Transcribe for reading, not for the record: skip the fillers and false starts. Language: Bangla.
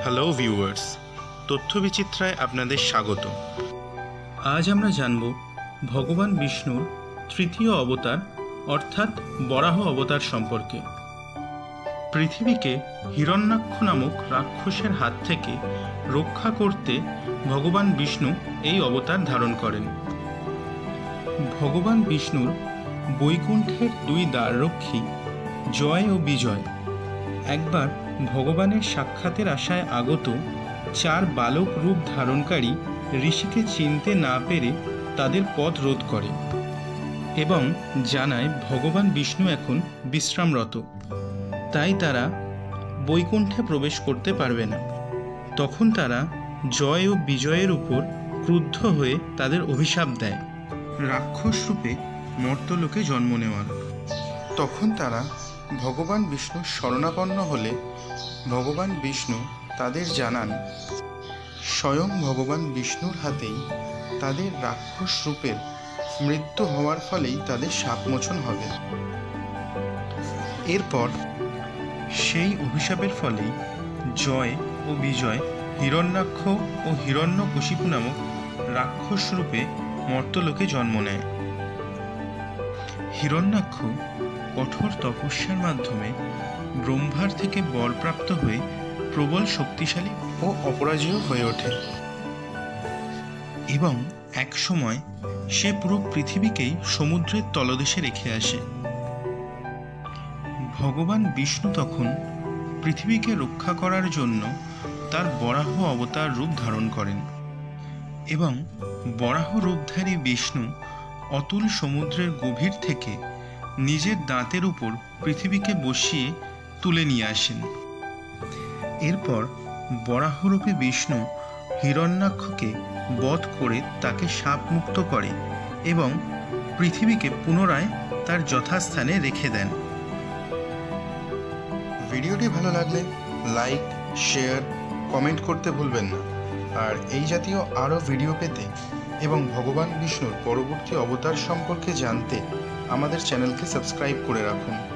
হ্যালো ভিউয়ার্স, তথ্য বিচিত্রায় আপনাদের স্বাগত। আজ আমরা জানব ভগবান বিষ্ণুর তৃতীয় অবতার অর্থাৎ বরাহ অবতার সম্পর্কে। পৃথিবীকে হিরণ্যাক্ষ নামক রাক্ষসের হাত থেকে রক্ষা করতে ভগবান বিষ্ণু এই অবতার ধারণ করেন। ভগবান বিষ্ণুর বৈকুণ্ঠের দুই দ্বাররক্ষী জয় ও বিজয় একবার ভগবানের সাক্ষাতের আশায় আগত চার বালক রূপ ধারণকারী ঋষিকে চিনতে না পেরে তাদের পথ রোধ করে এবং জানায় ভগবান বিষ্ণু এখন বিশ্রামরত, তাই তারা বৈকুণ্ঠে প্রবেশ করতে পারবে না। তখন তারা জয় ও বিজয়ের উপর ক্রুদ্ধ হয়ে তাদের অভিশাপ দেয় রাক্ষস রূপে মর্ত্যলোকে জন্ম নেওয়ার। তখন তারা ভগবান বিষ্ণুর শরণাপন্ন হলে ভগবান বিষ্ণু তাদের জানান স্বয়ং ভগবান বিষ্ণুর হাতেই তাদের রাক্ষস রূপের মৃত্যু হওয়ার ফলেই তাদের শাপমোচন হবে। এরপর সেই অভিশাপের ফলেই জয় ও বিজয় হিরণ্যাক্ষ ও হিরণ্যকশিপু নামক রাক্ষস রূপে মর্ত্যলোকে জন্ম নেয়। হিরণ্যাক্ষ কঠোর তপস্যার মাধ্যমে ব্রহ্মার থেকে বরপ্রাপ্ত হয়ে প্রবল শক্তিশালী ও অপরাজেয় হয়ে ওঠে এবং এক সময় সে পুরো পৃথিবীকেই সমুদ্রের তলদেশে রেখে আসে। ভগবান বিষ্ণু তখন পৃথিবীকে রক্ষা করার জন্য তার বরাহ অবতার রূপ ধারণ করেন এবং বরাহ রূপধারী বিষ্ণু অতুল সমুদ্রের গভীর থেকে নিজের দাঁতের উপর পৃথিবীকে বসিয়ে তুলে নিয়ে আসেন। এরপর বরাহরূপী বিষ্ণু হিরণ্যাক্ষকে বধ করে তাকে শাপমুক্ত করে এবং পৃথিবীকে পুনরায় তার যথাস্থানে রেখে দেন। ভিডিওটি ভালো লাগলে লাইক, শেয়ার, কমেন্ট করতে ভুলবেন না। আর এই জাতীয় আরও ভিডিও পেতে এবং ভগবান বিষ্ণুর পরবর্তী অবতার সম্পর্কে জানতে আমাদের চ্যানেলকে সাবস্ক্রাইব করে রাখুন।